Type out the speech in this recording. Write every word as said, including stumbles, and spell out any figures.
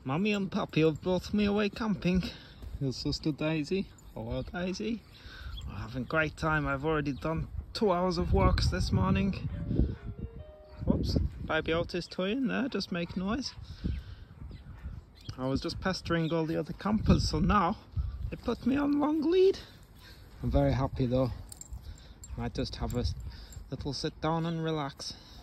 Mammi and Pappi have brought me away camping. Here's sister Daisy. Hello Daisy. We're having a great time. I've already done two hours of walks this morning. Whoops, baby Otis toy in there, just make noise. I was just pestering all the other campers, so now they put me on long lead. I'm very happy though. Might just have a little sit down and relax.